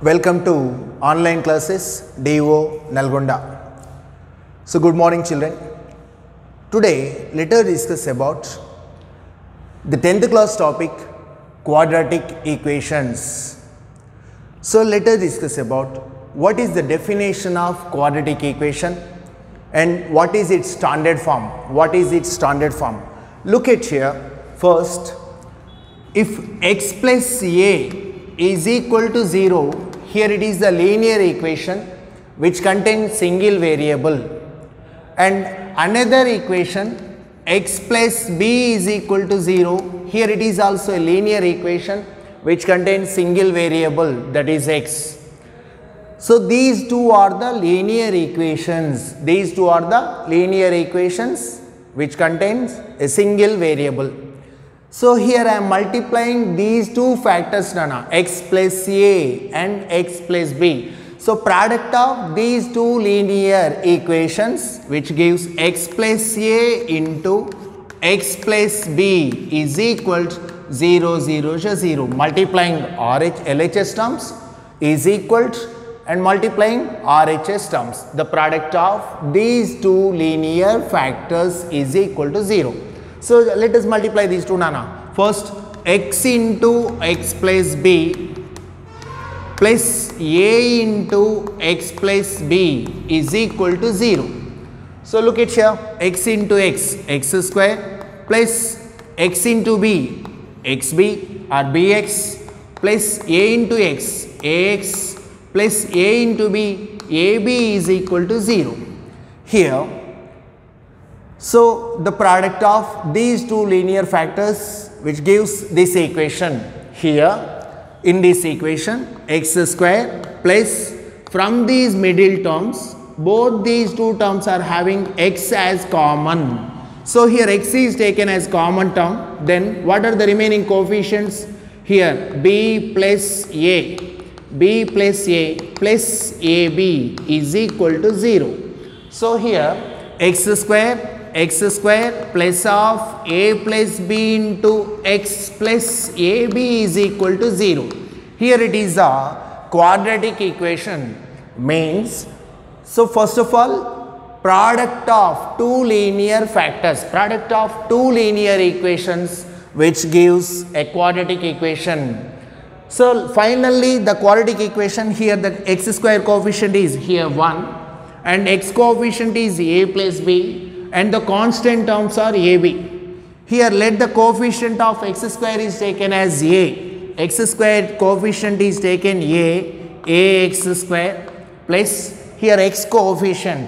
Welcome to online classes DO Nalgonda. So good morning children. Today let us discuss about the 10th class topic quadratic equations. So let us discuss about what is the definition of quadratic equation and what is its standard form. Look at here first. If x plus a is equal to 0, here it is the linear equation which contains single variable, and another equation x plus b is equal to 0, here it is also a linear equation which contains single variable, that is x. So these two are the linear equations, which contains a single variable. So here I am multiplying these two factors, Nana, x plus a and x plus b. So product of these two linear equations, which gives x plus a into x plus b is equal to 0, 0, 0. Multiplying LHS terms is equal to, and multiplying RHS terms. The product of these two linear factors is equal to 0. So let us multiply these two, Nana. First, x into x plus b plus a into x plus b is equal to 0. So look at here, x into x, x square, plus x into b, xb or bx, plus a into x, ax, plus a into b, ab is equal to 0. Here, so the product of these two linear factors which gives this equation, here in this equation x square plus, from these middle terms, both these two terms are having x as common. So here x is taken as common term, then what are the remaining coefficients? Here b plus a plus ab is equal to 0. So here x square plus of a plus b into x plus ab is equal to 0. Here it is a quadratic equation, means, so first of all, product of two linear factors, product of two linear equations which gives a quadratic equation. So finally the quadratic equation, here the x square coefficient is here 1 and x coefficient is a plus b and the constant terms are ab. Here let the coefficient of x square is taken as a, x square coefficient is taken ax square, plus here x coefficient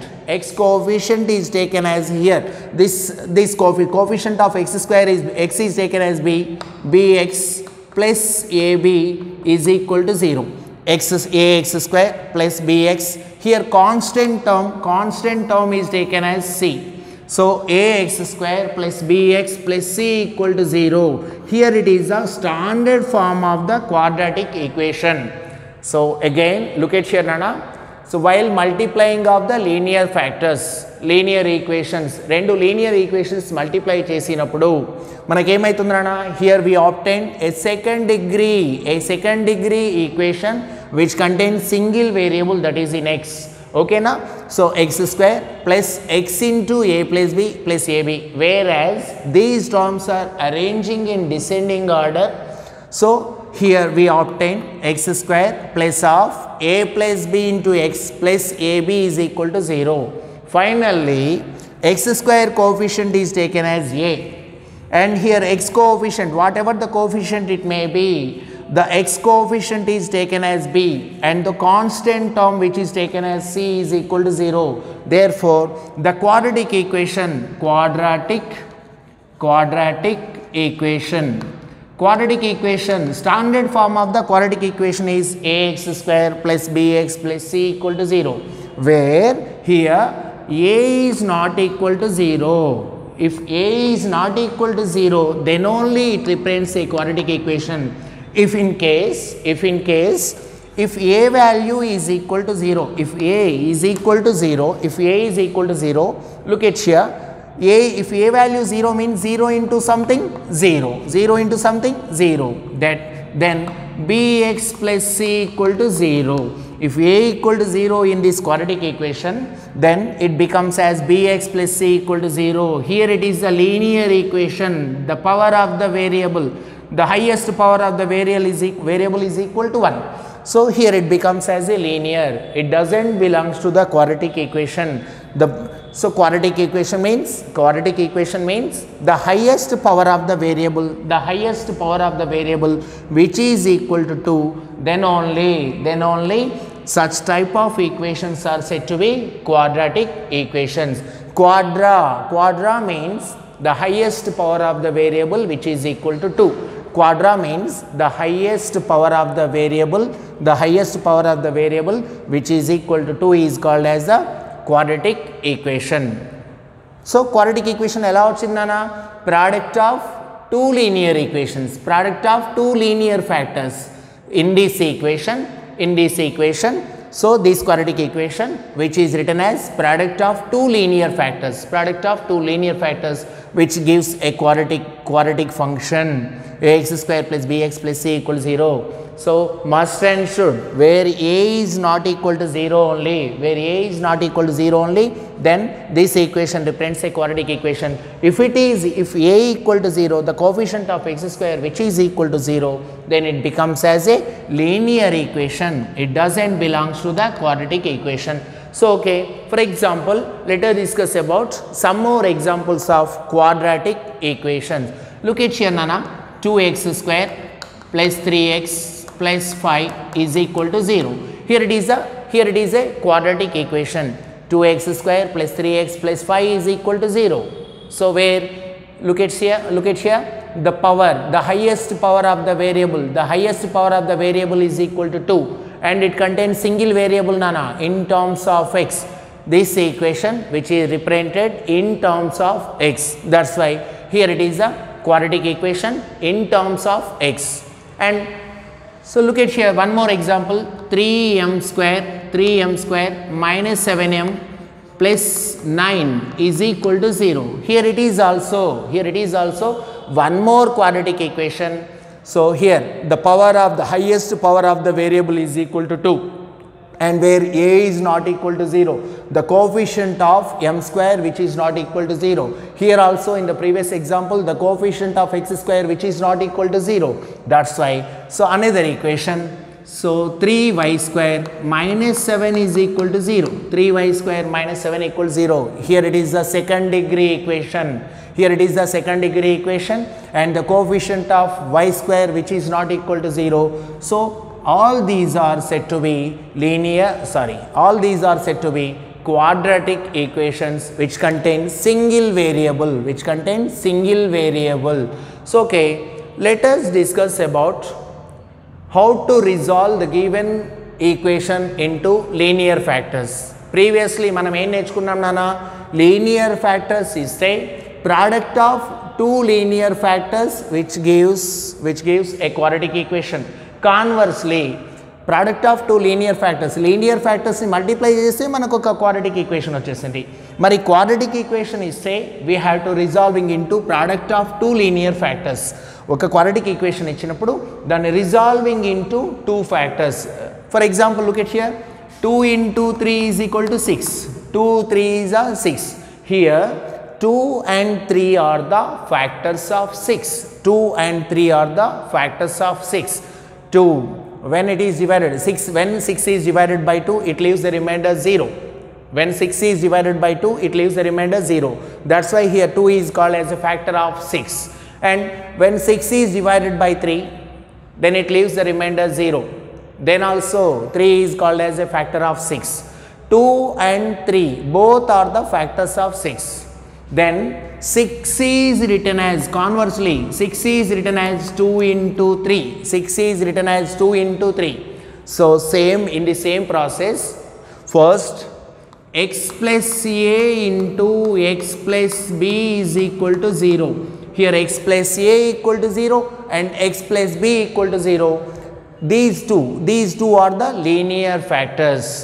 is taken as here this coefficient of x square is x is taken as b, bx plus ab is equal to 0, ax square plus bx. Here constant term is taken as c. So ax square plus bx plus c equal to 0. Here it is the standard form of the quadratic equation. So again look at here, Nana. So while multiplying of the linear factors, linear equations, rendu linear equations multiply chesinappudu manaki emaitundi Nana, here we obtain a second degree equation which contains single variable, that is in x. Okay na? So x square plus x into a plus b plus ab, whereas these terms are arranging in descending order. So here we obtain x square plus of a plus b into x plus ab is equal to 0. Finally, x square coefficient is taken as a, and here x coefficient, whatever the coefficient it may be, the x coefficient is taken as b and the constant term which is taken as c is equal to 0. Therefore, the quadratic equation, standard form of the quadratic equation is ax square plus bx plus c equal to 0, where here a is not equal to 0. If a is not equal to 0, then only it represents a quadratic equation. If a value is equal to 0, if a is equal to 0, look at here, if a value 0 means 0 into something 0, 0 into something 0, then bx plus c equal to 0. If a equal to 0 in this quadratic equation, then it becomes as bx plus c equal to 0. Here it is a linear equation. The power of the variable, the highest power of the variable is equal to 1. So here it becomes as a linear. It doesn't belongs to the quadratic equation. So quadratic equation means the highest power of the variable, which is equal to 2, then only such type of equations are said to be quadratic equations. Quadra means the highest power of the variable which is equal to 2. Quadra means the highest power of the variable, which is equal to 2 is called as the quadratic equation. So quadratic equation ela vachindana, product of two linear equations, product of two linear factors in this equation. So this quadratic equation which is written as product of two linear factors, which gives a quadratic function ax square plus bx plus c equals 0. So must and should, where a is not equal to 0 only, then this equation represents a quadratic equation. If a equal to 0, the coefficient of x square which is equal to 0, then it becomes as a linear equation. It doesn't belongs to the quadratic equation. So okay, for example, let us discuss about some more examples of quadratic equations. Look at here Nana, 2x square plus 3x plus 5 is equal to 0. Here it is a quadratic equation. 2x square plus 3x plus 5 is equal to 0. So where, look at here, the highest power of the variable is equal to 2, and it contains single variable Nana in terms of x. This equation which is represented in terms of x. That's why here it is a quadratic equation in terms of x. And so look at here one more example, 3m square minus 7m plus 9 is equal to 0. Here it is also one more quadratic equation. So here the highest power of the variable is equal to 2, and where a is not equal to 0, the coefficient of m square which is not equal to 0. Here also in the previous example, the coefficient of x square which is not equal to 0. That's why, so another equation, so 3y square minus 7 is equal to 0. 3y square minus 7 equals 0. Here it is the second degree equation. And the coefficient of y square which is not equal to 0. So all these are said to be quadratic equations which contain single variable. So okay, let us discuss about how to resolve the given equation into linear factors. Previously manam em nechukunnam nana, linear factors is a product of two linear factors which gives a quadratic equation. Conversely, product of two linear factors ni multiply cheste manaku oka quadratic equation vachesindi. Mari quadratic equation iste we have to resolving into product of two linear factors. Oka quadratic equation ichinappudu danni resolving into two factors. For example, look at here, 2 into 3 is equal to 6. 2 3 is 6. Here 2 and 3 are the factors of 6. 2 and 3 are the factors of 6. 2, when it is divided, when 6 is divided by 2, it leaves the remainder 0. When 6 is divided by 2, it leaves the remainder 0. That's why here 2 is called as a factor of 6. And when 6 is divided by 3, then it leaves the remainder 0. Then also 3 is called as a factor of 6. 2 and 3 both are the factors of 6. Then 6 is written as, conversely, 6 is written as 2 into 3. 6 is written as 2 into 3. So same, in the same process, first x plus a into x plus b is equal to 0. Here x plus a equal to 0 and x plus b equal to 0. These two are the linear factors.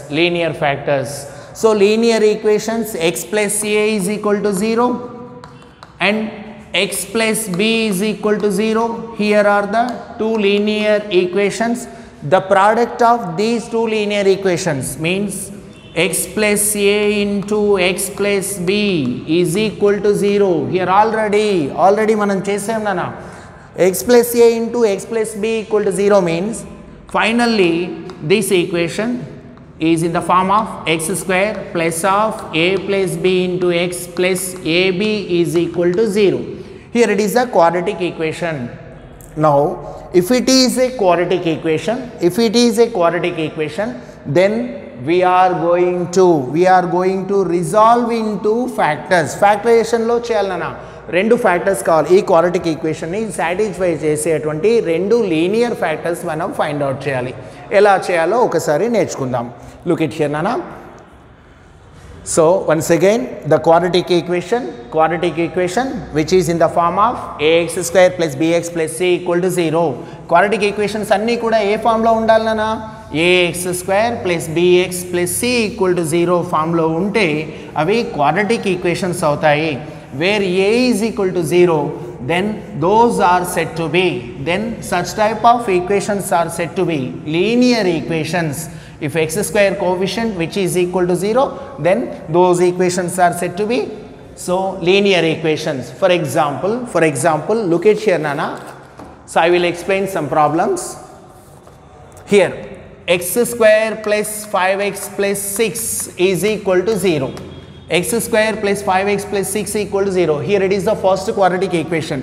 So linear equations, x plus a is equal to 0 and x plus b is equal to 0. Here are the two linear equations. The product of these two linear equations means x plus a into x plus b is equal to 0. Here already మనం చేసాం నాన్న. x plus a into x plus b equal to 0 means finally this equation is in the form of x square plus of a plus b into x plus ab is equal to 0. Here it is a quadratic equation. Now if it is a quadratic equation, then we are going to resolve into factors. Factorization లో చేయాలన్నా రెండు factors కావాలి. ఈ quadratic equation ని satisfy చేసేటువంటి రెండు linear factors మనం find out చేయాలి. ఎలా చేయాలో ఒకసారి నేర్చుకుందాం. లుక్ ఇట్ హియర్ నానా. So once again the quadratic equation which is in the form of ax square plus bx plus c equal to 0. Quadratic equations అన్నీ కూడా ఏ ఫామ్ లో ఉండాలి నానా? ax square plus bx plus c equal to 0 form లో ఉంటే అవి quadratic equations అవుతాయి. Where a is equal to 0, then those are said to be, then such type of equations are said to be linear equations. If x square coefficient which is equal to 0, then those equations are said to be linear equations. For example, look at here nana. So I will explain some problems. Here x square plus 5x plus 6 is equal to 0. X square plus 5x plus 6 equal to 0. Here it is the first quadratic equation.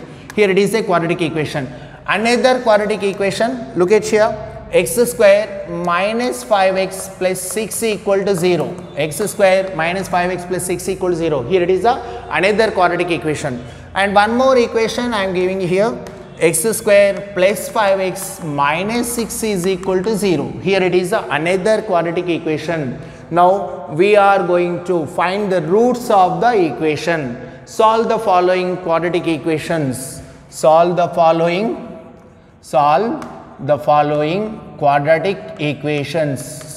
Another quadratic equation, look at here. X square minus 5x plus 6 equal to 0. X square minus 5x plus 6 equal to 0. Here it is another quadratic equation. And one more equation I am giving here. X square plus 5x minus 6 is equal to 0. Here it is another quadratic equation. Now we are going to find the roots of the equation. Solve the following quadratic equations. Solve the following quadratic equations.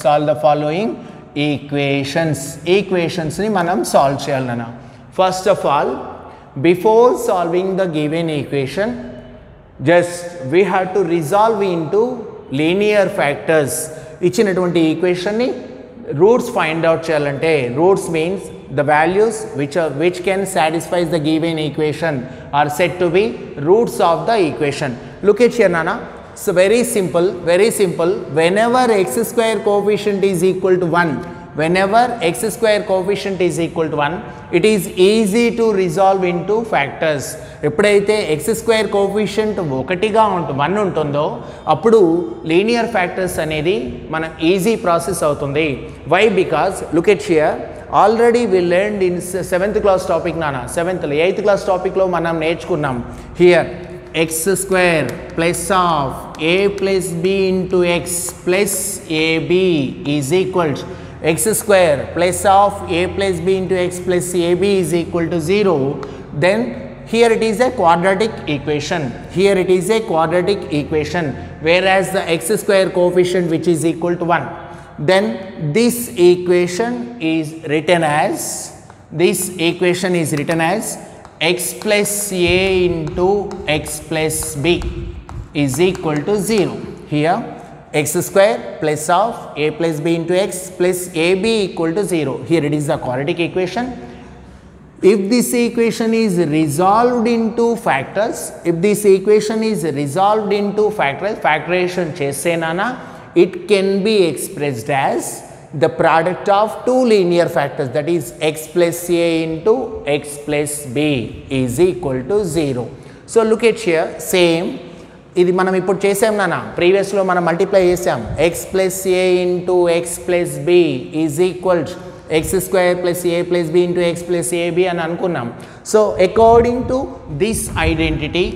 Equations ni manam solve cheyalana. First of all, before solving the given equation, just we have to resolve into linear factors. Ichinaటువంటి equation ni roots find out cheyalante. Roots means the values which can satisfy the given equation are said to be roots of the equation. Look at here nana. So very simple. Whenever x square coefficient is equal to 1, it is easy to resolve into factors. ఎప్పుడైతే x square coefficient 1 ఉంటుందో అప్పుడు linear factors అనేది మన easy process అవుతుంది. Why? Because look at here, already we learned in 7th class topic nana. 8th class topic లో మనం నేర్చుకున్నాం. Here x square plus of a plus b into x plus ab is equal to x square plus of a plus b into x plus ab is equal to 0. Then here it is a quadratic equation. Whereas the x square coefficient which is equal to 1, then this equation is written as x plus a into x plus b is equal to 0. Here x square plus of a plus b into x plus ab equal to 0. Here it is the quadratic equation. If this equation is resolved into factors, factorization chese nana, it can be expressed as the product of two linear factors, that is x plus a into x plus b is equal to 0. So look at here, same ఇది మనం ఇప్పుడు చేసాం నాన్న. ప్రీవియస్లో మనం multiply చేసాం. x plus a into x plus b is equal to x square plus a plus b into x plus ab అని అనుకున్నాం. So according to this identity,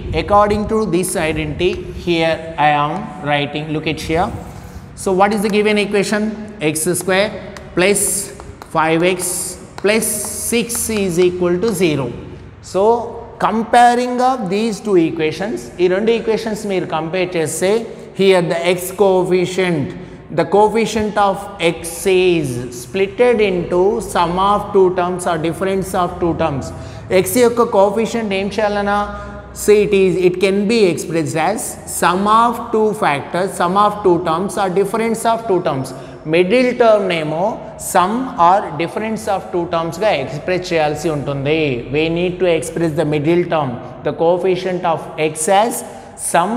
here I am writing, look at here. So what is the given equation? X square plus 5x plus 6 is equal to 0. So comparing of these two equations, ఈ రెండు equations మీరు compare చేస్తే, here the x coefficient, the coefficient of x is splitted into sum of two terms or difference of two terms. x యొక్క coefficient ఏం చేయాలన్నా so it can be expressed as sum of two factors, sum of two terms or difference of two terms. Middle term నేమో sum or difference of two terms గా express చేయాల్సి ఉంటుంది. We need to express the middle term, the coefficient of x as sum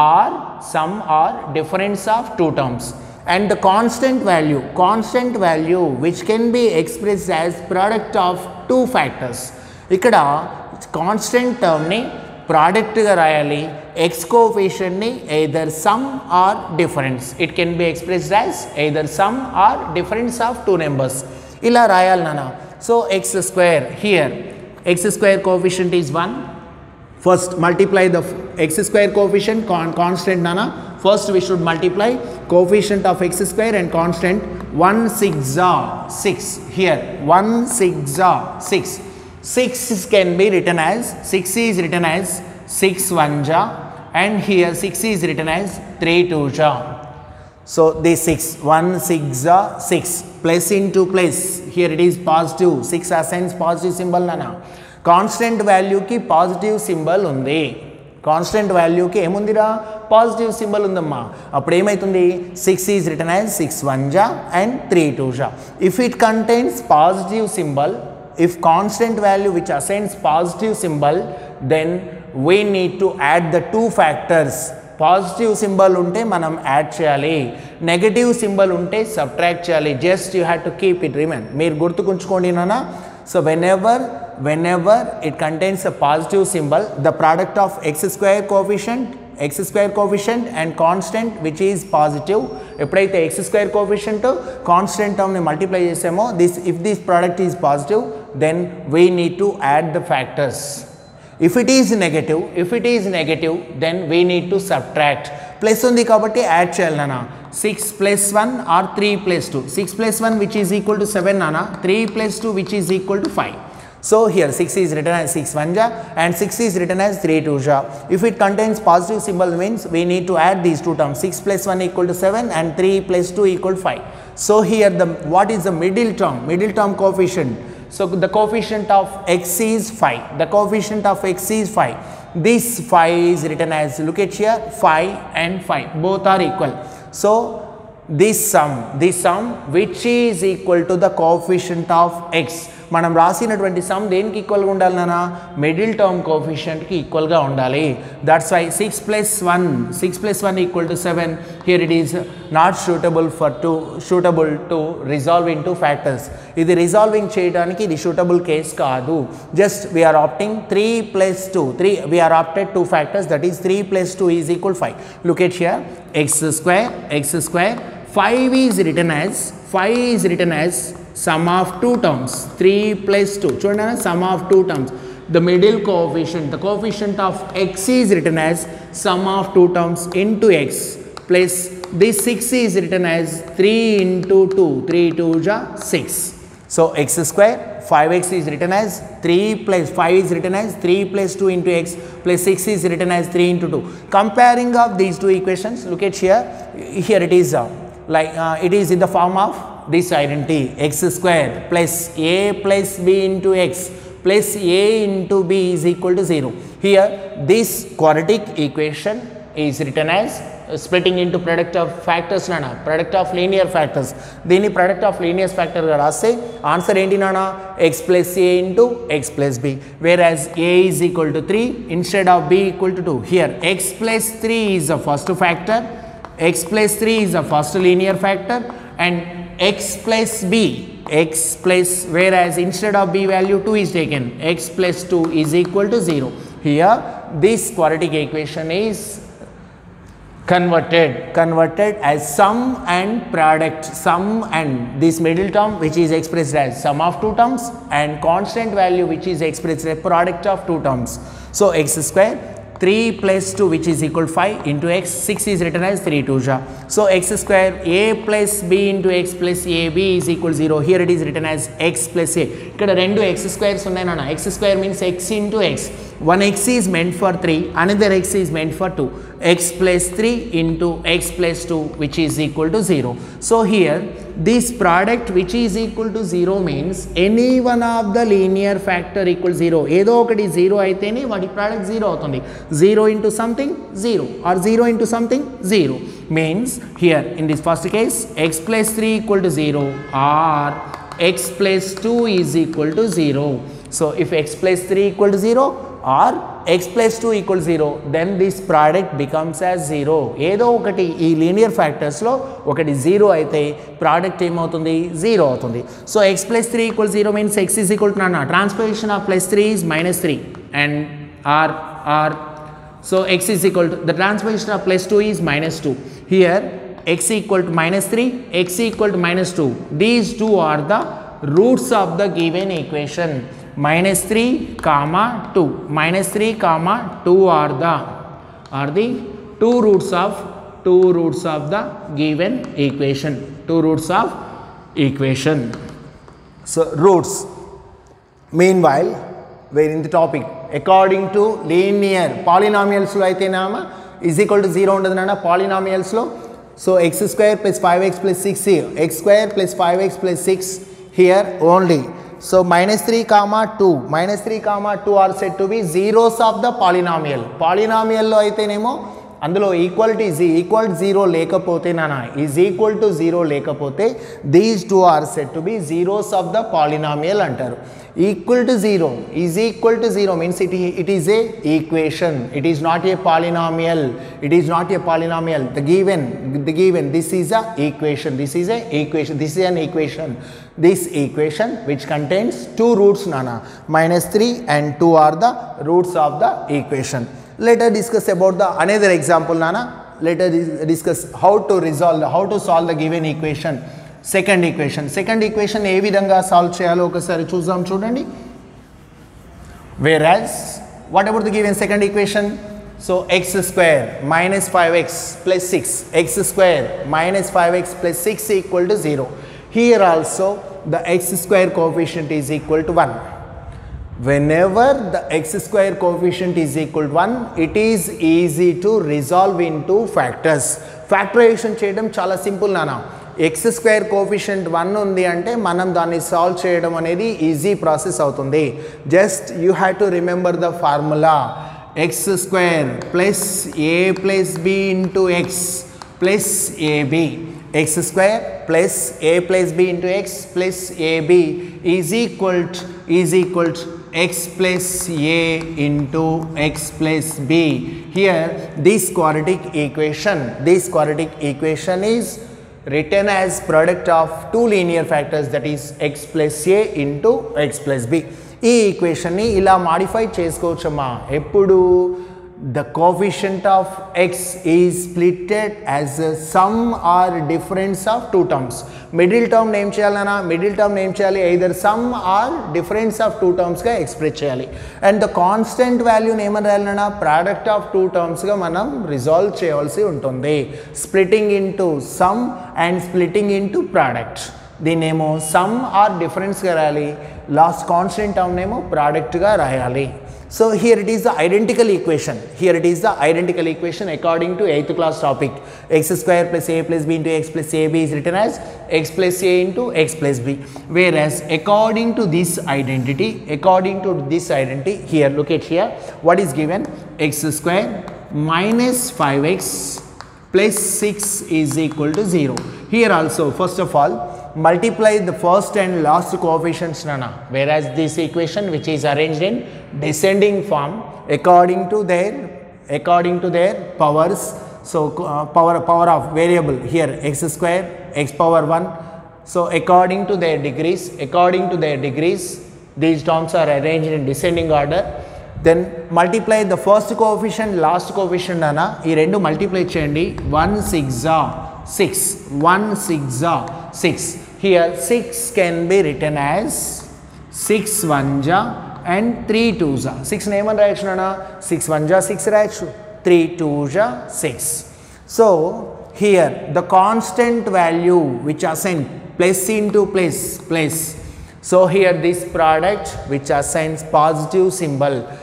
or difference of two terms. And the constant value which can be expressed as product of two factors. ఇక్కడ constant term ని product గా రాయాలి, x coefficient ని either sum or difference. It can be expressed as either sum or difference of two numbers. ఇలా రాయాలి నాన్న. So x square here, x square coefficient is 1. First multiply the x square coefficient constant nana. First we should multiply coefficient of x square and constant. 1 6 are 6 here, 1 6 are 6. 6 can be written as 6 is written as 6 1 ja, and here 6 is written as 3 2 ja. So this 6 1 6 ja 6 plus into plus, here it is positive, 6 assigns positive symbol nana. Constant value ki positive symbol undi, constant value ki emundira positive symbol undamma. Appudu emaitundi 6 is written as 6 1 ja and 3 2 ja. If it contains positive symbol, if constant value which assigns positive symbol, then we need to add the two factors. Positive symbol unte manam add cheyali, negative symbol unte subtract cheyali. Just you have to keep it remain. Meer gurtukunchukondi nana. So whenever it contains a positive symbol, the product of x square coefficient and constant which is positive, ఎప్పుడైతే x square coefficient constant term ని multiply చేసామో, if this product is positive, then we need to add the factors. If it is negative, then we need to subtract. Plus ఉంది కాబట్టి add చేయాలి నాన్న. 6 plus 1 or 3 plus 2. 6 plus 1 which is equal to 7 nana, 3 plus 2 which is equal to 5. So here 6 is written as 6 1 ja and 6 is written as 3 2 ja. If it contains positive symbol means we need to add these two terms. 6 plus 1 equal to 7 and 3 plus 2 equal to 5. So here what is the middle term coefficient? So the coefficient of x is 5. The coefficient of x is 5. This 5 is written as, look at here, 5 and 5 both are equal. So this sum which is equal to the coefficient of x, మనం రాసినటువంటి some దేనికి ఈక్వల్గా ఉండాలి నాన్న? Middle term కోఎఫిషియంట్కి ఈక్వల్గా ఉండాలి. That's why 6 plus 1 equal to 7. Here it is not suitable to resolve into factors. ఇది రిజాల్వింగ్ చేయడానికి ఇది సూటబుల్ కేస్ కాదు. Just we are opting 3 plus 2. We are opted two factors, that is 3 plus 2 is equal to 5. Look at here, x square 5 is written as sum of two terms, 3 plus 2. చూడండి, sum of two terms. The middle coefficient, the coefficient of x is written as sum of two terms into x, plus this 6 is written as 3 into 2. 3 2 ja 6. So x square 5x is written as 3 plus 5 is written as 3 plus 2 into x plus 6 is written as 3 into 2. Comparing of these two equations, look at here it is it is in the form of this identity, x square plus a plus b into x plus a into b is equal to 0. Here this quadratic equation is written as splitting into product of factors nana, product of linear factors. Dini product of linear factor ga raste answer enti nana, x plus a into x plus b, whereas a is equal to 3 instead of b equal to 2. Here x plus 3 is the first factor, linear factor, and x plus b, whereas instead of b value 2 is taken, x plus 2 is equal to 0. Here this quadratic equation is converted as sum and product, this middle term which is expressed as sum of two terms and constant value which is expressed as product of two terms. So x square 3 plus 2 which is equal to 5 into x, 6 is written as 3 2 ja. So x square a plus b into x plus ab is equal to 0. Here it is written as x plus a. Ikkada rendu x squares unnai nana. X square means x into x. one x is meant for 3, another x is meant for 2. X plus 3 into x plus 2, which is equal to 0. So here this product which is equal to 0 means any one of the linear factor equals 0. Edo okati 0 aitene vadi product 0 avutundi. 0 into something 0 or 0 into something 0 means here in this first case x plus 3 equal to 0 or x plus 2 is equal to 0. So if x plus 3 equal to 0 or x plus 2 equal to 0, then this product becomes as 0. Edo okati ee linear factors lo okati 0 aithe product em avutundi 0 avutundi. So x plus 3 equal to 0 means x is equal to transposition of plus 3 is minus 3 and r. So x is equal to the transposition of plus 2 is minus 2. Here x equal to minus 3, x equal to minus 2. These two are the roots of the given equation. Minus 3 comma 2. Minus 3 comma 2 are the two roots of the given equation. Two roots of equation. So roots. Meanwhile, we are in the topic. According to linear polynomials lo aithe nama is equal to 0 undadu nana polynomials lo. So x square plus 5x plus 6 here, x square plus 5x plus 6 here only. So minus 3 comma 2 are said to be zeros of the polynomial. Polynomial lo aithe nemo అందులో equality is equal to 0 లేకపోతే is equal to 0 లేకపోతే these two are said to be zeros of the polynomial అంటారు. Equal to 0 is equal to 0 means it is a equation. It is not a polynomial. It is not a polynomial. The given this is a equation. This is a equation. This is an equation. This equation which contains two roots minus 3 and 2 are the roots of the equation. Let us discuss about the another example let us discuss how to solve the given equation. Second equation ఏ విధంగా solve చేయాలో ఒకసారి చూద్దాం చూడండి. Whereas what about the given second equation? So x square minus 5x plus 6, x square minus 5x plus 6 equal to 0. Here also the x square coefficient is equal to 1. Whenever the x square coefficient is equal to 1, it is easy to resolve into factors. Factorization చేయడం చాలా simple x square coefficient 1 ఉంది అంటే మనం దాన్ని solve చేయడం అనేది easy process అవుతుంది. Just you have to remember the formula x square plus a plus b into x plus ab. X square plus a plus b into x plus ab is equal to x plus a into x plus b. Here this quadratic equation is written as product of two linear factors, that is x plus a into x plus b. ఈ equation ని ఇలా modify చేసుకోవచ్చమ్మా. ఎప్పుడు the coefficient of x is splitted as a sum or difference of two terms. Middle term name cheyalana, middle term name cheyali either sum or difference of two terms ga express cheyali, and the constant value name rayalana product of two terms ga manam resolve cheyavalsi untundi. Splitting into sum and splitting into product, దీనేమో sum or difference ga rayali, last constant term nemo product ga rayali. So here it is the identical equation. According to 8th class topic. X square plus a plus b into x plus ab is written as x plus a into x plus b. Whereas according to this identity, here look at here, what is given? X square minus 5x plus 6 is equal to 0. Here also first of all multiply the first and last coefficients whereas this equation which is arranged in descending form according to their powers. So power of variable here x square x power 1. So according to their degrees these terms are arranged in descending order. Then multiply the first coefficient last coefficient ee rendu multiply cheyandi. 1 6 6. Here 6 can be written as 6 1 ja and 3 2 ja. 6 name and rayachu 6 1 ja 6 rayachu, 3 2 ja 6. So here the constant value which assign plus into place. So here this product which assigns positive symbol,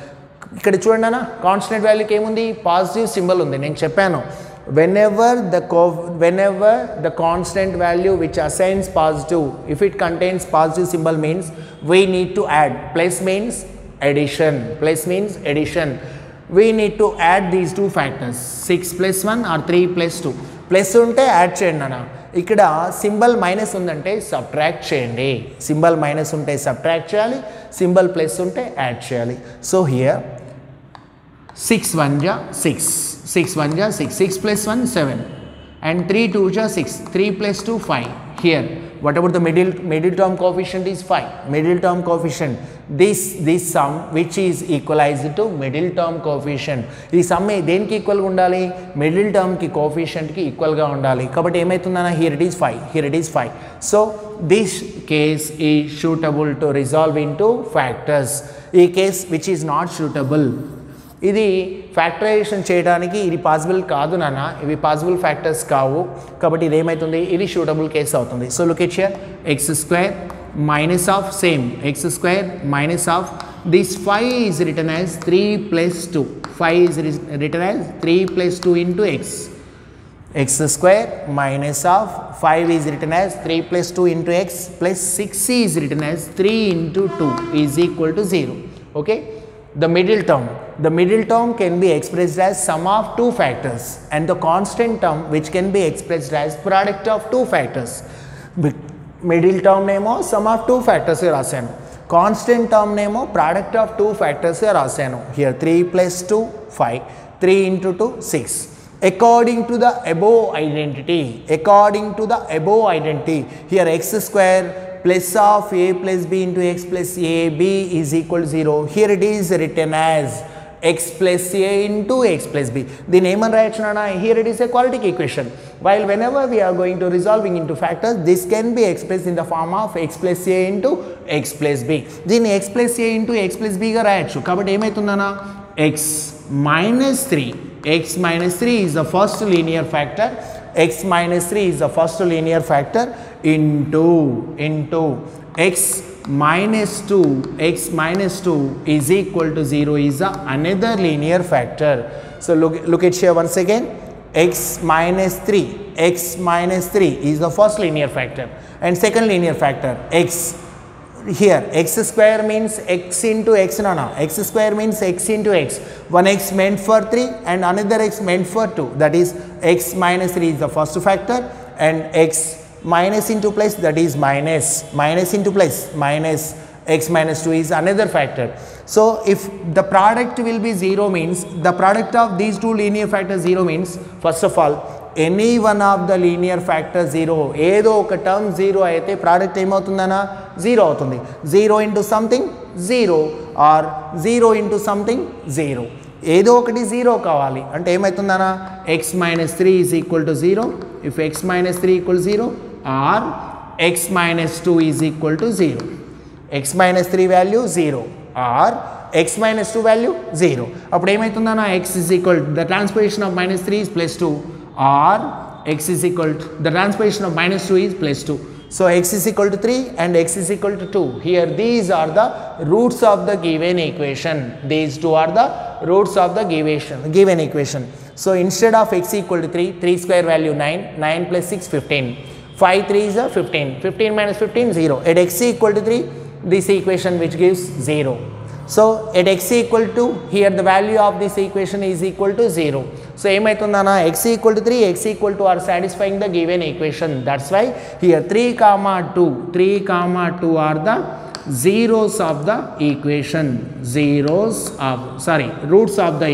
ఇక్కడ చూడండి అన్న constant వాల్యూకి ఏముంది positive symbol ఉంది నేను చెప్పాను whenever the constant value which assigns positive if it contains positive symbol means we need to add plus means addition we need to add these two factors 6 plus 1 or 3 plus 2 plus ఉంటే add చేయండి అన్న ఇక్కడ symbol minus ఉందంటే subtract చేయండి symbol minus ఉంటే subtract చేయాలి symbol plus ఉంటే add చేయాలి so here 6 1 ja 6 1 ja 6 6 plus 1 7 and 3 2 ja 6 3 plus 2 5 here what about the middle term coefficient is 5 middle term coefficient this sum which is equalized to middle term coefficient ఈ sum దేనికి equal గా ఉండాలి middle term కి coefficient కి equal గా ఉండాలి కాబట్టి ఏమవుతుందన్న here it is 5 so this case is suitable to resolve into factors ఈ case which is not suitable ఇది ఫ్యాక్టరైజేషన్ చేయడానికి ఇది పాసిబుల్ కాదు నాన్న ఇవి పాసిబుల్ ఫ్యాక్టర్స్ కావు కాబట్టి ఇది ఏమవుతుంది ఇది సూటబుల్ కేస్ అవుతుంది so look at here x square minus of same x square minus of this 5 is written as 3 plus 2 5 is written as 3 plus 2 into x square minus of 5 is written as 3 plus 2 into x plus 6 is written as 3 into 2 is equal to 0 okay the middle term can be expressed as sum of two factors and the constant term which can be expressed as product of two factors middle term nemo sum of two factors ga rasanu constant term nemo product of two factors ga rasanu here 3 plus 2 5 3 into 2 6 according to the above identity here x square plus of a plus b into x plus a b is equal to 0 here it is written as x plus a into x plus b the name and rayachana here it is a quadratic equation while whenever we are going to resolving into factors this can be expressed in the form of x plus a into x plus b then x plus a into x plus b ga rayachu kabatti emaitundana x minus 3 is the first linear factor x minus 3 is the first linear factor into x minus 2 is equal to 0 is another linear factor so look at here once again x minus 3 is the first linear factor and second linear factor x here x square means x into x x square means x into x one x meant for 3 and another x meant for 2 that is x minus 3 is the first factor and x minus into plus that is minus into plus minus x minus 2 is another factor so if the product will be 0 means the product of these two linear factors 0 means first of all any one of the linear factor 0 ఏదో ఒక term 0 అయితే product ఏమవుతుందనా 0 అవుతుంది 0 into something 0 or 0 into something 0 ఏదో ఒకటి 0 కావాలి అంటే ఏమవుతుందనా x minus 3 is equal to 0 if x minus 3 equals 0 or x minus 2 is equal to 0 x minus 3 value 0 or x minus 2 value 0 అప్పుడు ఏమవుతుందనా x is equal to the transposition of minus 3 is plus 2 or x is equal to the transposition of minus 2 is plus 2 so x is equal to 3 and x is equal to 2 here these are the roots of the given equation these two are the roots of the given equation so instead of x equal to 3 square value 9 plus 6 15 5 3 is 15 minus 15 0 at x equal to 3 this equation which gives 0 so at x equal to here the value of this equation is equal to 0 so emaitundana x equal to 3 x equal to are satisfying the given equation that's why here 3 comma 2 are the zeros of the equation roots of the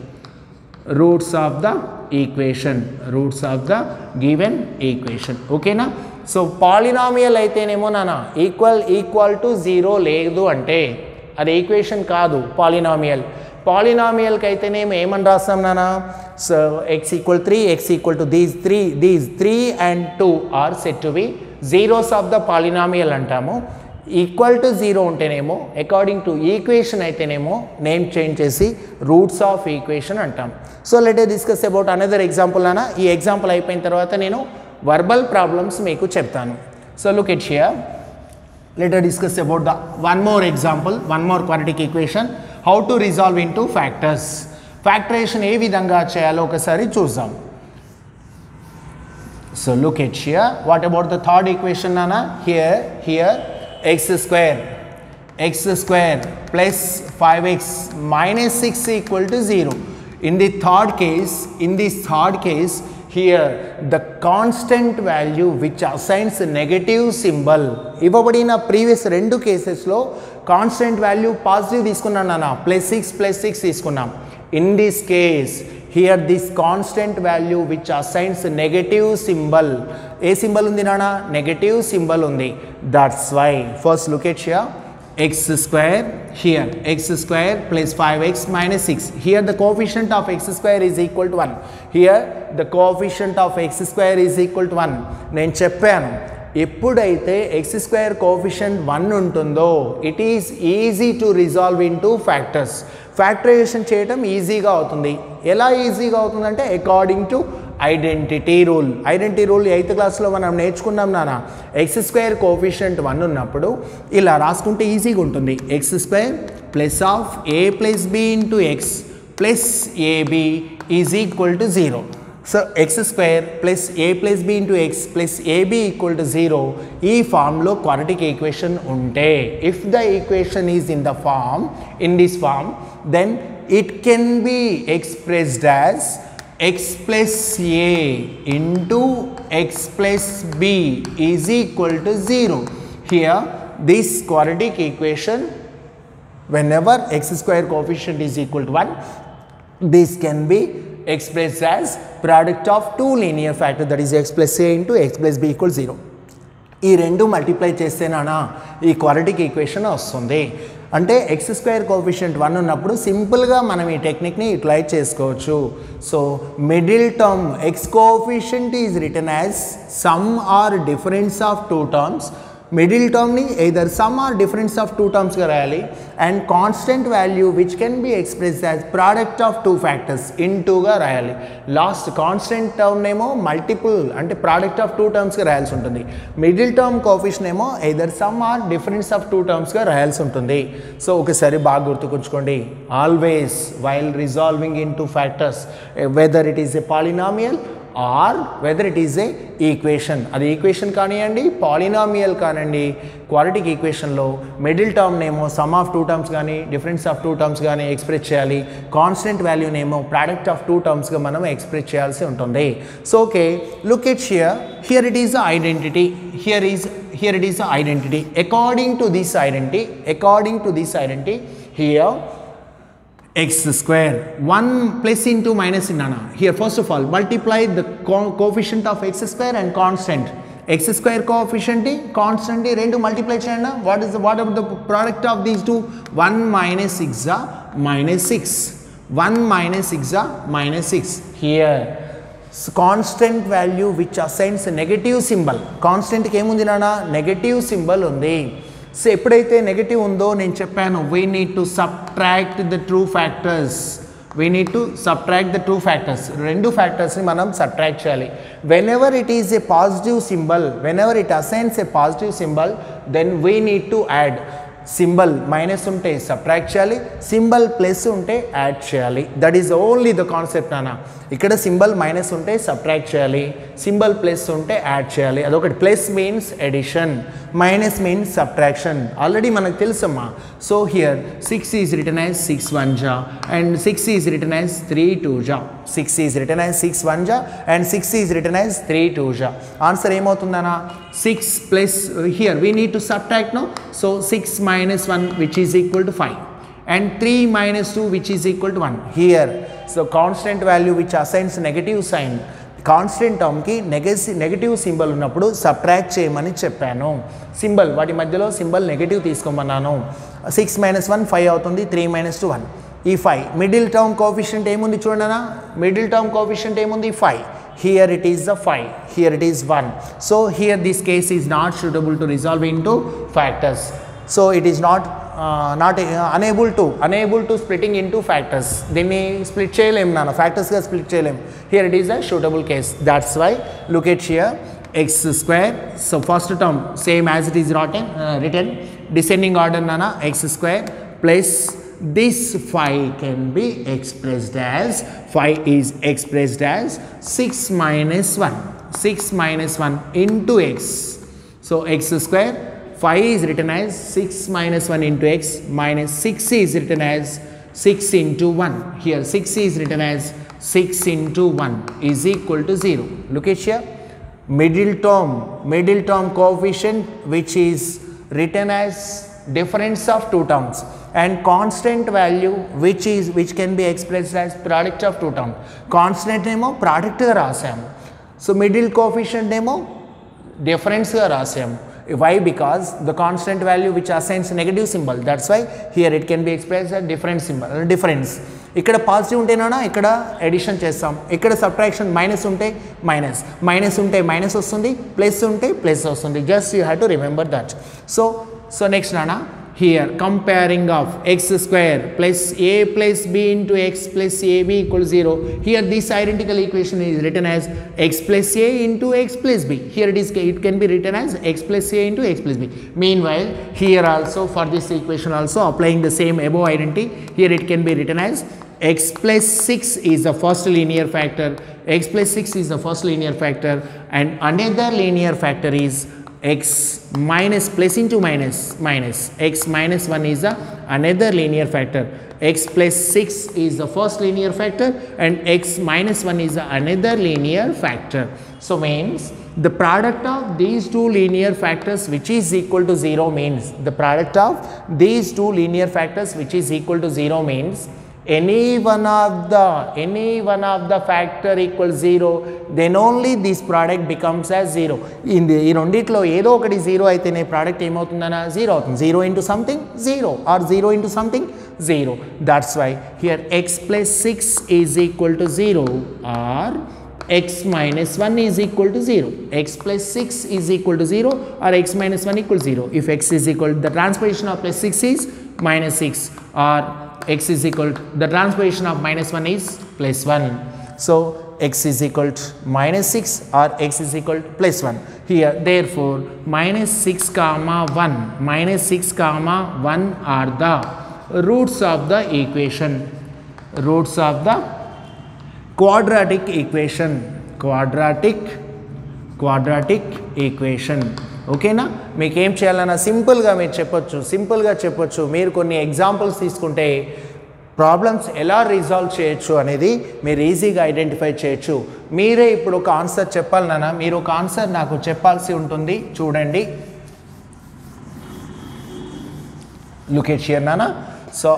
given equation okay na so polynomial aithenemo nana equal to 0 ledu ante అది equation కాదు polynomial కి అయితేనేమో ఏమని రాస్తాం నాన్న సో x equal 3 x equal to these 3 and 2 are said to be zeros of the polynomial అంటాము equal to 0 ఉంటేనేమో అకార్డింగ్ టు ఈక్వేషన్ అయితేనేమో నేమ్ చేంజ్ చేసి రూట్స్ ఆఫ్ ఈక్వేషన్ అంటాం so let us discuss about another example నాన్న ఈ example అయిపోయిన తర్వాత నేను వర్బల్ ప్రాబ్లమ్స్ మీకు చెప్తాను so look at here let us discuss about the one more example, one more quadratic equation. how to resolve into factors. Factorization ఏ విధంగా చేయాలో ఒకసారి చూద్దాం. So look at here. What about the third equation, Nana? Here x square plus 5x minus 6 equal to 0. In this third case, here the constant value which assigns negative symbol. ఇవ్వబడిన previous రెండు cases లో constant value positive తీసుకున్నాం నాన్న, plus 6 తీసుకున్నాం. In this case, here this constant value which assigns negative symbol. A symbol ఉంది నాన్న? Negative symbol ఉంది. That's why first look at here. X square, here x square plus 5x minus 6. Here the coefficient of x square is equal to 1. Here the coefficient of x square is equal to 1. నేను చెప్పాను, ఎప్పుడైతే x square coefficient 1 ఉంటుందో it is easy to resolve into factors. Factorization చేయటం ఈజీగా అవుతుంది. ఎలా ఈజీగా అవుతుందంటే according to identity rule. 8th క్లాస్లో మనం నేర్చుకున్నాం నాన్న. ఎక్స్ స్క్వేర్ కోఎఫిషియంట్ 1 ఉన్నప్పుడు ఇలా రాసుకుంటే ఈజీగా ఉంటుంది. X square plus of a plus b into x plus a b is equal to 0. So x square plus a plus b into x plus a b equal to 0 ఈ ఫామ్లో క్వాడ్రాటిక్ ఈక్వేషన్ ఉంటే, if the equation is in this form then it can be expressed as x plus a into x plus b is equal to 0. Here this quadratic equation, whenever x square coefficient is equal to 1, this can be expressed as product of two linear factors, that is x plus a into x plus b equals 0. ఈ రెండు multiply చేస్తేనా ఈ quadratic equation వస్తుంది. అంటే X square coefficient 1 ఉన్నప్పుడు సింపుల్గా మనం ఈ టెక్నిక్ని యూటిలైజ్ చేసుకోవచ్చు. So middle term x coefficient is written as sum or difference of two terms. Middle టర్మ్ని either sum or difference of two టర్మ్స్గా రాయాలి. And constant value which can be expressed as product of two factors ఇంటూగా రాయాలి. Last constant term ఏమో multiple అంటే product of two టర్మ్స్గా రాయాల్సి ఉంటుంది. మిడిల్ టర్మ్ కోఎఫిషియంట్ ఏమో either sum or difference of two టర్మ్స్గా రాయాల్సి ఉంటుంది. సో ఒకసారి బాగా గుర్తుకుంచుకోండి, always while resolving into factors whether it is a polynomial or whether it is a equation, అది ఈక్వేషన్ కానివ్వండి పాలినామియల్ కానివ్వండి, క్వాడ్రాటిక్ ఈక్వేషన్లో మిడిల్ టర్మ్ నేమో సమ్ ఆఫ్ టూ టర్మ్స్ కానీ డిఫరెన్స్ ఆఫ్ టూ టర్మ్స్ కానీ ఎక్స్ప్రెస్ చేయాలి. Constant value నేమో product of two టర్మ్స్గా మనం ఎక్స్ప్రెస్ చేయాల్సి ఉంటుంది. So okay, look at here it is the identity. here it is the identity. According to this identity here x square 1 plus into minus in nana. Here first of all multiply the coefficient of x square and constant. X square coefficient constant rendu multiply cheyanda. What about the product of these two? 1 minus 6 minus 6. 1 minus 6 minus 6. Here constant value which assigns a negative symbol. Constant ki em undi nana? Negative symbol undi. సో ఎప్పుడైతే negative ఉందో నేను చెప్పాను, we need to subtract the two factors. రెండు ఫ్యాక్టర్స్ని మనం subtract చేయాలి. whenever it is a positive symbol, whenever it assigns a positive symbol, then we need to add. Symbol minus ఉంటే సబ్ట్రాక్ట్ చేయాలి, సింబల్ ప్లస్ ఉంటే యాడ్ చేయాలి. That is only the concept నాన్న. ఇక్కడ సింబల్ మైనస్ ఉంటే subtract చేయాలి, symbol plus ఉంటే add చేయాలి. అదొకటి. Plus means addition, minus means subtraction. Already మనకు తెలుసమ్మా. So here 6 is written as 6 1 జా అండ్ 6 ఈజ్ రిటన్ యాజ్ 3 2 జా. 6 ఈజ్ రిటన్ యాజ్ 6 1 జా అండ్ 6 ఈజ్ రిటన్ యాజ్ 3 2 జా. ఆన్సర్ ఏమవుతుందన్నా? 6 plus here we need to subtract no. So 6 minus 1 which is equal to 5 and 3 minus 2 which is equal to 1 here. So constant value which assigns negative sign, constant టర్మ్కి negative symbol ఉన్నప్పుడు subtract చేయమని చెప్పాను. Symbol వాటి మధ్యలో symbol negative తీసుకోమన్నాను. 6 minus 1 5 అవుతుంది, 3 minus 2 1. ఈ 5 middle term coefficient ఏముంది చూడనా? మిడిల్ టర్మ్ కోఎఫిషియంట్ ఏముంది? 5. Here it is the 5, here it is 1. So here this case is not suitable to resolve into factors. So it is not unable to splitting into factors. దీన్ని split చేయలేం నాన్న, factors గా split చేయలేం. Here it is a suitable case. That's why look at here x square. So first term same as it is written descending order nana, x square plus this phi can be expressed as, phi is expressed as 6 minus 1, 6 minus 1 into x. So x square, phi is written as 6 minus 1 into x, minus 6 is written as 6 into 1. Here 6 is written as 6 into 1 is equal to 0. Look at here, middle term coefficient which is written as difference of two terms, and constant value which can be expressed as product of two terms. Constant nemo product ga rasamu, so middle coefficient nemo difference ga rasamu. Why? Because the constant value which assigns negative symbol, that's why here it can be expressed as different symbol, difference. ఇక్కడ positive ఉంటేనా ఇక్కడ addition చేస్తాం, ఇక్కడ subtraction minus ఉంటే minus ఉంటే minus వస్తుంది, plus ఉంటే plus వస్తుంది. Just you have to remember that. So next నానా, here comparing of x square plus a plus b into x plus ab equals 0. Here this identical equation is written as x plus a into x plus b. Here it can be written as x plus a into x plus b. Meanwhile here also, for this equation also applying the same above identity, here it can be written as x plus 6 is the first linear factor, x plus 6 is the first linear factor, and another linear factor is x minus plus into minus, x minus 1 is the another linear factor. X plus 6 is the first linear factor and x minus 1 is the another linear factor. So means the product of these two linear factors which is equal to 0 means, the product of these two linear factors which is equal to 0 means any one of the factor equals 0, then only this product becomes as 0. In the రెండిట్లో ఏదో ఒకటి 0 అయితేనే product ఏమవుతుందనా 0 అవుతుంది. 0 into something 0 or 0 into something 0. That's why here x plus 6 is equal to 0 or x minus 1 is equal to 0. X plus 6 is equal to 0 or x minus 1 equals 0. If x is equal, the transposition of plus 6 is minus 6, or x is equal to, the transposition of minus 1 is plus 1. So x is equal to minus 6 or x is equal to plus 1. Here therefore minus 6 comma 1 are the roots of the equation, roots of the quadratic equation, quadratic equation. ఓకేనా? మీకు ఏం చేయాలన్నా సింపుల్గా మీరు చెప్పొచ్చు, మీరు కొన్ని examples తీసుకుంటే ప్రాబ్లమ్స్ ఎలా రిజాల్వ్ చేయొచ్చు అనేది మీరు ఈజీగా ఐడెంటిఫై చేయొచ్చు. మీరే ఇప్పుడు ఒక ఆన్సర్ చెప్పాలి నాన్న, మీరు ఒక ఆన్సర్ నాకు చెప్పాల్సి ఉంటుంది. చూడండి, లుక్ ఎట్ హియర్ నాన్న. So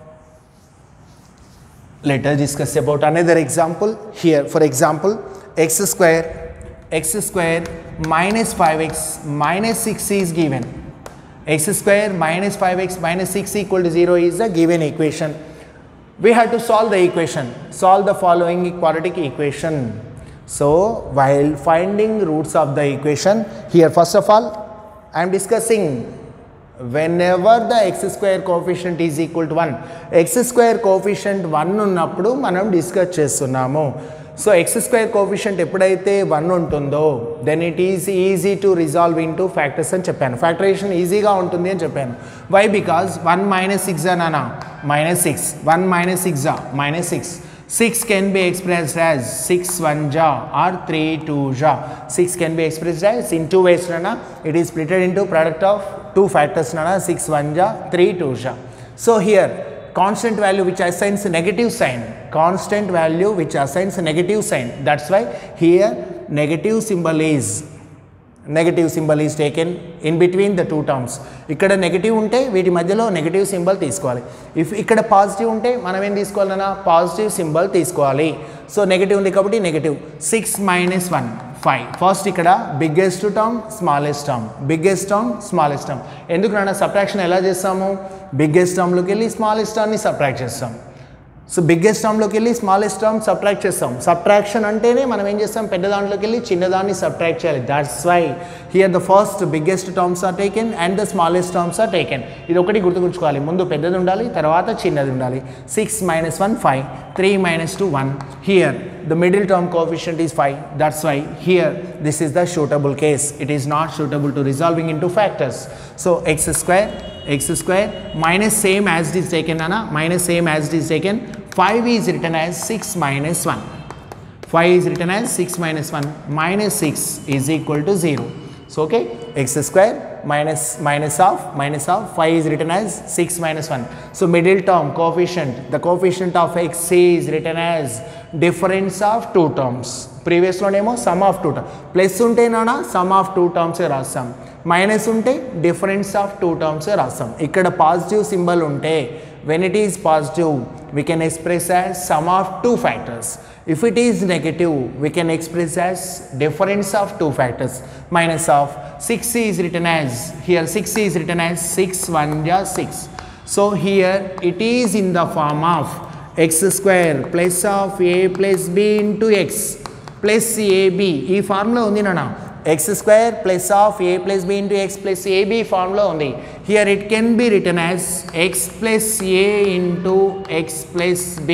let us discuss about another example. Here for example, x square minus 5x minus 6 is given. X square minus 5x minus 6 equal to 0 is the given equation. We have to solve the equation, solve the following quadratic equation. So while finding roots of the equation, here first of all I am discussing whenever the x square coefficient is equal to 1, x square coefficient 1 ఉన్నప్పుడు మనం discuss చేస్తున్నాము. So x square coefficient ఎప్పుడైతే 1 ఉంటుందో then it is easy to resolve into factors అని చెప్పాను. Factorisation ఈజీగా ఉంటుంది అని చెప్పాను. Why? Because 1 minus 6 నానా minus 6, 1 minus 6 minus 6. 6 can be expressed as 6 1 ja or 3 2 ja. 6 can be expressed as in two ways nana. It is split into product of two factors nana, 6 1 ja 3 2 ja. So here constant value which assigns negative sign, constant value which assigns negative sign, that's why here negative symbol is taken in between the two terms. ఇక్కడ negative ఉంటే వీటి మధ్యలో negative symbol తీసుకోవాలి. If ఇక్కడ positive ఉంటే మనం ఏం తీసుకోవాలన్నా పాజిటివ్ సింబల్ తీసుకోవాలి. సో నెగటివ్ ఉంది కాబట్టి నెగటివ్. 6 minus 1 5. ఫస్ట్ ఇక్కడ బిగ్గెస్ట్ టర్మ్ స్మాలెస్ట్ టర్మ్. ఎందుకు నాన్న సబ్ట్రాక్షన్ ఎలా చేస్తాము? బిగ్గెస్ట్ టర్మ్లోకి వెళ్ళి స్మాలెస్ట్ టర్మ్ని సబ్ట్రాక్ట్ చేస్తాం. సో బిగ్గెస్ట్ టర్మ్లోకి వెళ్ళి స్మాలెస్ట్ టర్మ్ సబ్ట్రాక్ట్ చేస్తాం. సబ్ట్రాక్షన్ అంటేనే మనం ఏం చేస్తాం, పెద్ద దాంట్లోకి వెళ్ళి చిన్నదాన్ని సబ్ట్రాక్ట్ చేయాలి. That's why here the first biggest terms are taken and the smallest terms are taken. ఇది ఒకటి గుర్తుకుంచుకోవాలి, ముందు పెద్దది ఉండాలి, తర్వాత చిన్నది ఉండాలి. 6 minus 1 5, 3 minus 2 1. Here the middle term coefficient is 5. That's why here this is the suitable case. It is not suitable to resolving into factors. So x square x square minus same as it is taken nana, minus same as it is taken. 5 is written as 6 minus 1. 5 is written as 6 minus 1 minus 6 is equal to 0. So okay, x square minus of 5 is written as 6 minus 1. So middle term coefficient, the coefficient of x is written as difference of two terms. Previous lo nemo sum of two terms. Plus unte nana sum of two terms rasam. Minus unte difference of two terms rasam. Ikkada positive symbol unte, when it is positive we can express as sum of two factors. If it is negative, we can express as difference of two factors. Minus of 6 is written as, here 6 is written as 6 1 ja 6. So here it is in the form of x square plus of a plus b into x plus ab. ఈ formula ఉంది నాన్న, x square plus of a plus b into x plus ab formula ఉంది. Here it can be written as x plus a into x plus b.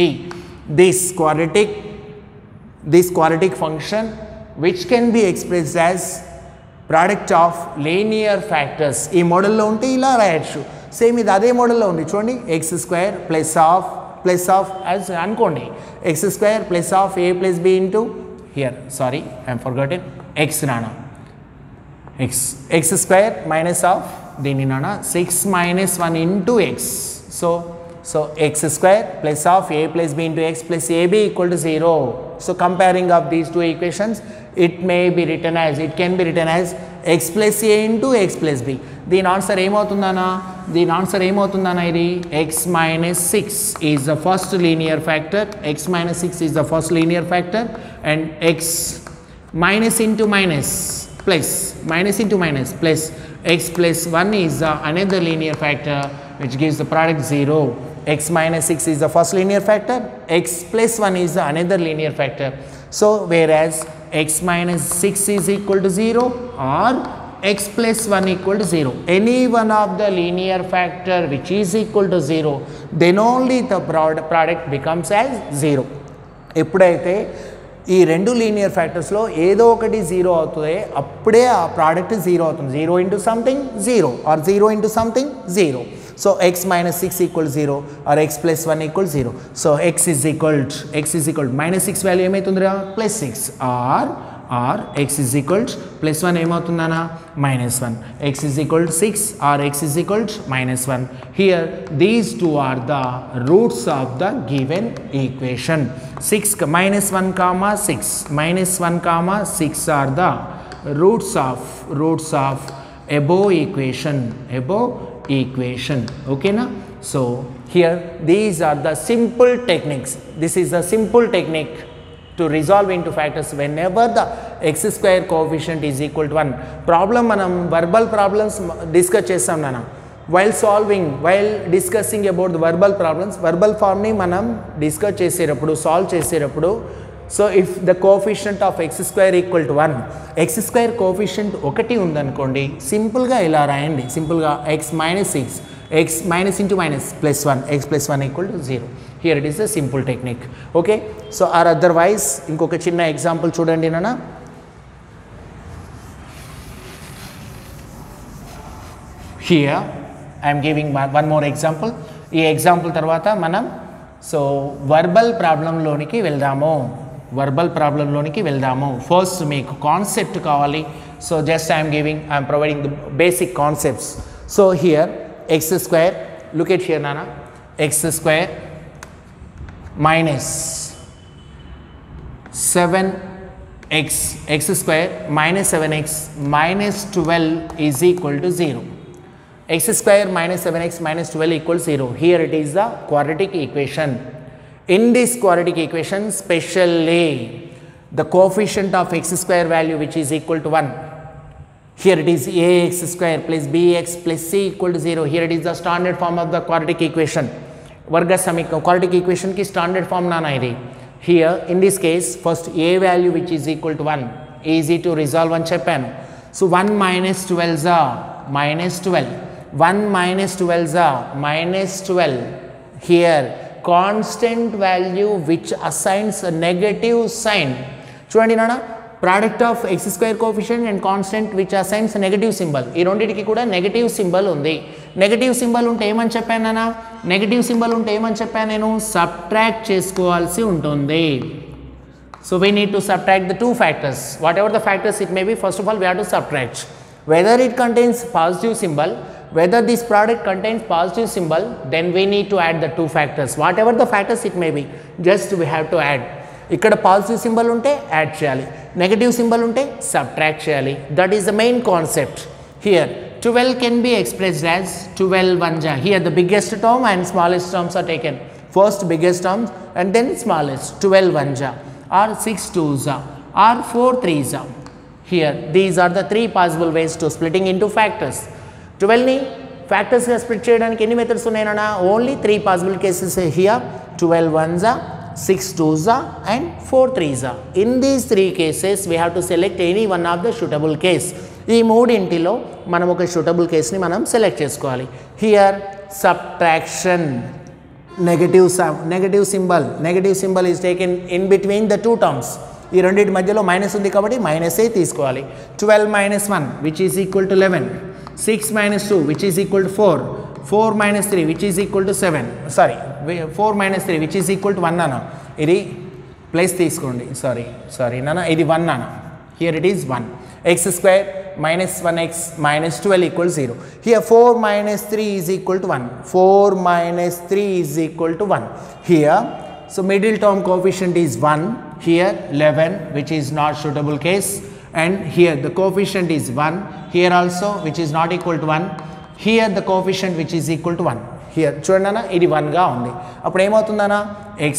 This quadratic function which can be expressed as product of linear factors. ఈ మోడల్లో ఉంటే ఇలా రాయొచ్చు. Same ఇది అదే మోడల్లో ఉంది చూడండి, x square plus of as అనుకోండి, x square plus of a plus b into, here sorry I am forgotten, x nana, x square minus of దీని నానా 6 minus 1 into x. So x square plus of a plus b into x plus ab equal to 0. So comparing of these two equations, it can be written as x plus a into x plus b. దీని answer ఏమవుతుందనా, ఇది x minus 6 is the first linear factor, x minus 6 is the first linear factor, and x minus into minus plus x plus 1 is the another linear factor which gives the product 0. X minus 6 is the first linear factor, x plus 1 is the another linear factor. So whereas x minus 6 is equal to 0 or x plus 1 equal to 0, any one of the linear factor which is equal to 0, then only the product becomes as 0. ఎప్పుడైతే ఈ రెండు linear ఫ్యాక్టర్స్లో ఏదో ఒకటి 0 అవుతుంది, అప్పుడే ఆ product 0 అవుతుంది. 0 into something 0 or 0 into something 0. So x minus 6 equals 0 or x plus 1 equals 0. So x is equal to minus 6 value ఏమవుతుందిరా plus 6 or x is equal to plus 1 ఏమవుతుందనా minus 1. X is equal to 6 or x is equal to minus 1. Here these two are the roots of the given equation. 6 minus 1 comma 6 are the roots of above equation. Okay na? So here these are the simple techniques. This is a simple technique to resolve into factors whenever the x square coefficient is equal to 1. Problem manam verbal problems discuss chesam nana. While discussing about the verbal problems, verbal form ni manam discuss చేసేటప్పుడు solve చేసేటప్పుడు, so if the coefficient of x square equal to 1, x square coefficient ఒకటి ఉందనుకోండి, సింపుల్గా ఇలా రాయండి, సింపుల్గా x minus 6, x minus into minus plus 1, x plus 1 equal to 0. Here it is a simple technique. Okay, so or otherwise ఇంకొక చిన్న example చూడండి నాన్న. Here I am giving one more example. ఈ ఎగ్జాంపుల్ తర్వాత మనం సో వర్బల్ ప్రాబ్లంలోనికి వెళ్దాము. First మీకు concept కావాలి. So just I'm providing the basic concepts. So here x square, look at here నానా, x square minus 7x, x square minus 7x minus 12 is equal to 0. X square minus 7x minus 12 equals 0. Here it is the quadratic equation. In this quadratic equation, specially the coefficient of x square value which is equal to 1. Here it is ax square plus bx plus c equal to 0. Here it is the standard form of the quadratic equation. Quadratic equation ki standard form nana idi. Here in this case, first a value which is equal to 1, easy to resolve అని చెప్పాను. So 1 minus 12 are minus 12, 1 minus 12 are minus 12. Here constant value which assigns a negative sign. చూడండి నాన్న, product of x square coefficient and constant which assigns negative symbol. ఈ రెండిటికి కూడా negative symbol ఉంది. Negative symbol ఉంటే ఏమని చెప్పాను నాన్న? నెగటివ్ సింబల్ ఉంటే ఏమని చెప్పాను నేను? సబ్ట్రాక్ట్ చేసుకోవాల్సి ఉంటుంది. So we need to subtract the two factors. Whatever the factors it may be, first of all we have to subtract. Whether it contains positive symbol, whether this product contains positive symbol, then we need to add the two factors. Whatever the factors it may be, just we have to add. ఇక్కడ positive symbol ఉంటే add చేయాలి, negative symbol ఉంటే subtract చేయాలి. That is the main concept here. 12 can be expressed as 12 1 here the biggest term and smallest terms are taken. First biggest terms and then smallest. 12 1 or 6 2 or 4 3 here. These are the three possible ways to splitting into factors. 12 ni factors ga split cheyadaniki enni methods unnayana? Only 3 possible cases here. 12 1 6 2 and 4 3. In these 3 cases we have to select any one of the suitable case. ఈ మూడింటిలో మనం ఒక suitable case ని మనం select చేసుకోవాలి. Here subtraction, negative symbol is taken in between the two terms. ఈ రెండింటి మధ్యలో మైనస్ ఉంది కాబట్టి మైనస్ ఏ తీసుకోవాలి. 12 minus 1 which is equal to 11, 6 minus 2 which is equal to 4, 4 minus 3 which is equal to 7, sorry 4 minus 3 which is equal to 1 నానా. ఇది plus తీసుకోండి, sorry నానా, ఇది 1 నానా. Here it is 1. x square minus 1x minus 12 equals 0. Here 4 minus 3 is equal to 1. 4 minus 3 is equal to 1. Here, so middle term coefficient is 1. Here 11 which is not suitable case, and here the coefficient is 1. Here also which is not equal to 1. Here the coefficient which is equal to 1. Here చూడండి ఇది 1 గా ఉంది. అప్పుడు ఏమవుతుందన్నా? x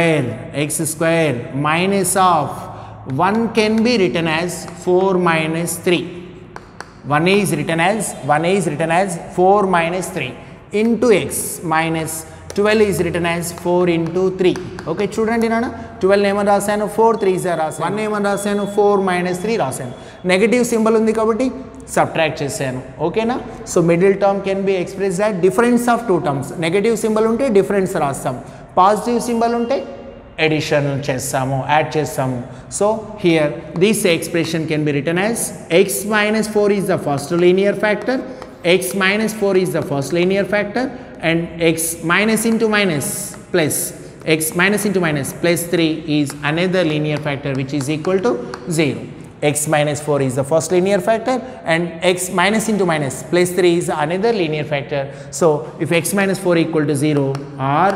square minus of 1 can be written as 4 minus 3. 1 is written as 4 minus 3 into x minus 12 is written as 4 into 3. Okay చూడండి నాన్న, 12 ఏమని రాశాను? 4 3s రాశాను. 1 ఏమని రాశాను? 4 minus 3 రాశాను. నెగటివ్ సింబల్ ఉంది కాబట్టి సబ్ట్రాక్ట్ చేశాను. ఓకేనా? So middle term can be expressed as difference of two terms. Negative symbol ఉంటే డిఫరెన్స్ రాస్తాం, పాజిటివ్ సింబల్ ఉంటే addition చేస్తాము, యాడ్ చేస్తాము. So here this expression can be written as x minus 4 is the first linear factor, x minus 4 is the first linear factor, and x minus into minus plus x minus into minus plus 3 is another linear factor which is equal to 0. x minus 4 is the first linear factor and x minus into minus plus 3 is another linear factor. So if x minus 4 equal to 0 or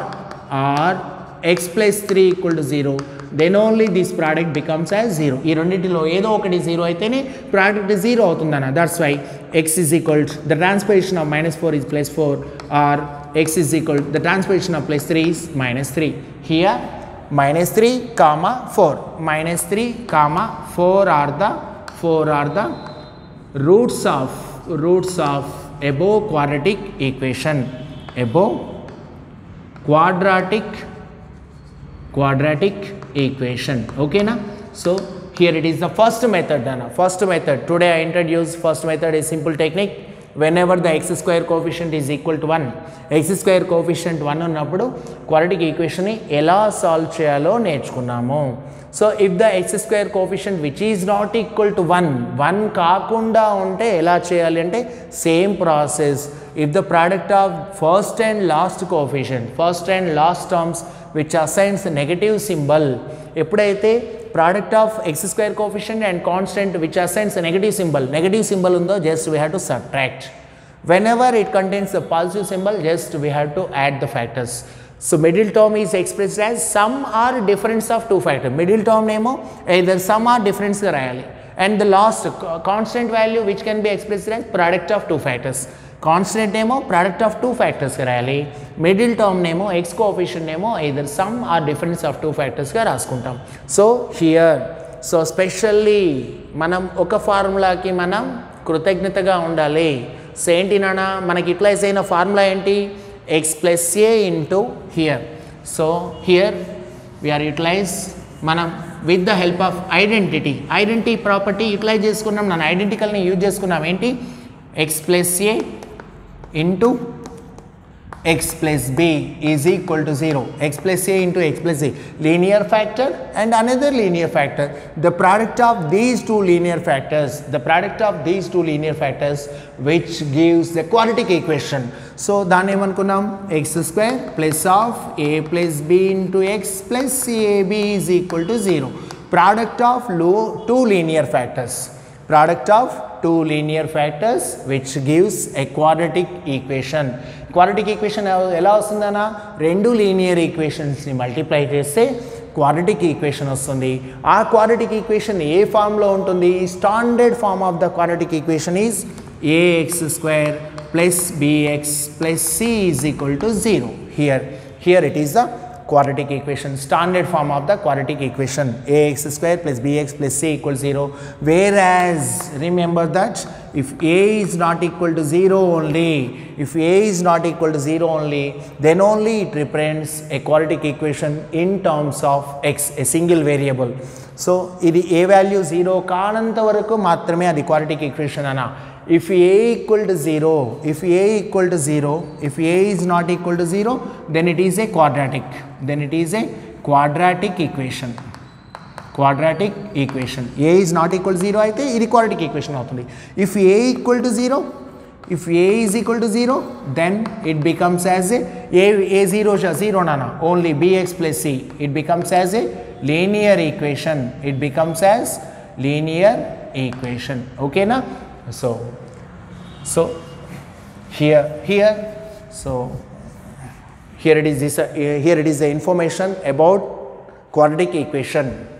x plus 3 equal to 0, then only this product becomes as 0. ఈ రెండింటిలో ఏదో ఒకటి 0 అయితేనే product 0 అవుతుందన్న. That's why x is equal to the transposition of minus 4 is plus 4, or x is equal to the transposition of plus 3 is minus 3. Here minus 3 comma 4, minus 3 comma 4 are the roots of above quadratic equation, above quadratic equation. Okay na? So here it is the first method dana. First method today I introduced. First method is simple technique. Whenever the x square coefficient is equal to 1, x square coefficient 1 ఉన్నప్పుడు quadratic equation ని ఎలా solve చేయాలో నేర్చుకున్నాము. So if the x square coefficient which is not equal to 1 కాకుండా ఉంటే ఎలా చేయాలి అంటే same process. If the product of first and last coefficient, first and last terms which assigns the negative symbol, ఎప్పుడైతే product of x square coefficient and constant which assigns a negative symbol undo, just we have to subtract. Whenever it contains a positive symbol, just we have to add the factors. So middle term is expressed as sum or difference of two factors. Middle term nemo either sum or difference ga rayali, and the last constant value which can be expressed as product of two factors. Constant nemo product of two factors ga rayali, middle term nemo x coefficient nemo either sum or difference of two factors ga raskuntam. So here, so specially manam oka formula ki manam కృతజ్ఞతగా ఉండాలి. So ఏంటి నాన్న, మనకి utilise అయిన formula ఏంటి? x plus a into here. So here we are utilize మనం with the help of identity property utilize చేసుకున్నాం. నన్ను ఐడెంటికల్ని యూజ్ చేసుకున్నాం. ఏంటి? x plus a into x plus b is equal to 0, x plus a into x plus a, linear factor and another linear factor. The product of these two linear factors, which gives the quadratic equation. So దాన్ని ఏమనుకున్నాం, x square plus of a plus b into x plus ab is equal to 0. Product of two linear factors which gives a quadratic equation. Quadratic equation ఎలా వస్తుందన్నా, రెండు linear ఈక్వేషన్స్ని multiply చేస్తే quadratic equation వస్తుంది. ఆ quadratic equation ఏ ఫామ్లో ఉంటుంది? Standard form of the quadratic equation is ax square plus bx plus c is equal to 0. Here it is the quadratic equation, standard form of the quadratic equation, ax square plus bx plus c equals 0. Whereas remember that if a is not equal to 0 only, then only it represents a quadratic equation in terms of x, a single variable. So ఇది a value 0 కానంత వరకు మాత్రమే అది quadratic equation అన్న. If a equal to 0, if a is not equal to 0, then it is a quadratic. Equation. A is not equal to 0 అయితే ఇది quadratic equation అవుతుంది. If a is equal to 0, then it becomes as a 0 nana, only bx plus c. It becomes as a linear equation. Okay na? So here it is the information about quadratic equation.